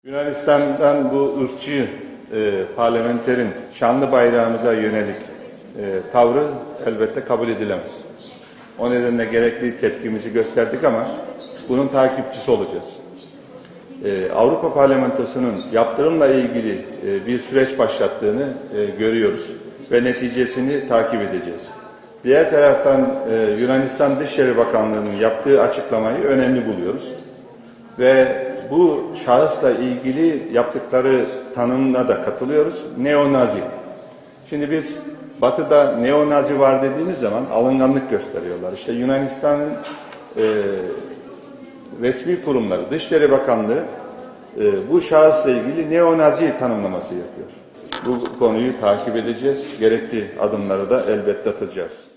Yunanistan'dan bu ırkçı parlamenterin şanlı bayrağımıza yönelik tavrı elbette kabul edilemez. O nedenle gerekli tepkimizi gösterdik ama bunun takipçisi olacağız. Avrupa Parlamentosu'nun yaptırımla ilgili bir süreç başlattığını görüyoruz ve neticesini takip edeceğiz. Diğer taraftan Yunanistan Dışişleri Bakanlığı'nın yaptığı açıklamayı önemli buluyoruz. Ve bu şahısla ilgili yaptıkları tanımına da katılıyoruz. Neonazi. Şimdi biz Batı'da neonazi var dediğimiz zaman alınganlık gösteriyorlar. İşte Yunanistan'ın resmi kurumları, Dışişleri Bakanlığı bu şahısla ilgili neonazi tanımlaması yapıyor. Bu konuyu takip edeceğiz. Gerekli adımları da elbette atacağız.